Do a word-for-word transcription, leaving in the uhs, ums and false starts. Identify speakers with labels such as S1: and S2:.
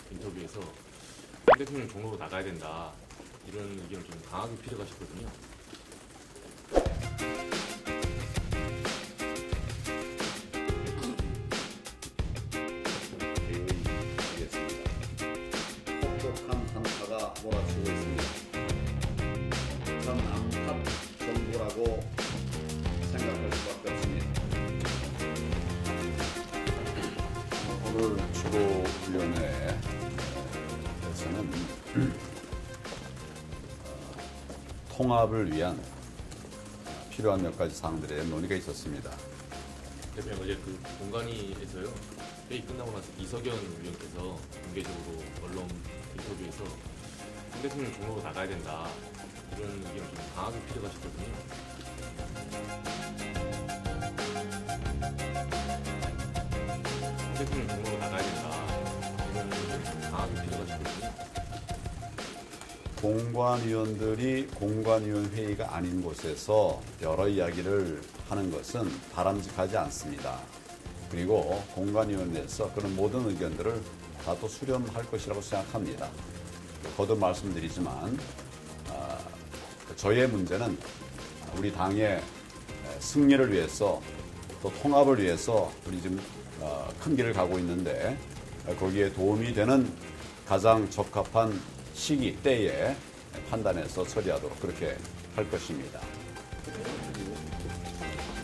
S1: 인터뷰에서 황 대통령 종로로 나가야 된다 이런 의견을 좀 강하게 피력하셨거든요.
S2: 대의하겠습니다. 혹독한 한파가 몰아치고 있습니다. 전 암컷 정부라고 생각할 수밖에 없습니다. 오늘 추도위원회에서는 통합을 위한 필요한 몇 가지 사항들의 논의가 있었습니다.
S1: 대표님 어제 그 공간위에서요 회의 끝나고 나서 이석연 의원께서 공개적으로 언론 인터뷰에서 황 대통령 종로로 나가야 된다 이런 의견을 좀 강하게 피력하셨거든요. 황 대통령 종로로 나가야 된다 이런 의견을 좀 강하게 피력하셨거든요.
S2: 공관위원들이 공관위원 회의가 아닌 곳에서 여러 이야기를 하는 것은 바람직하지 않습니다. 그리고 공관위원회에서 그런 모든 의견들을 다 또 수렴할 것이라고 생각합니다. 거듭 말씀드리지만 어, 저희의 문제는 우리 당의 승리를 위해서 또 통합을 위해서 우리 지금 어, 큰 길을 가고 있는데 거기에 도움이 되는 가장 적합한 시기, 때에 판단해서 처리하도록 그렇게 할 것입니다.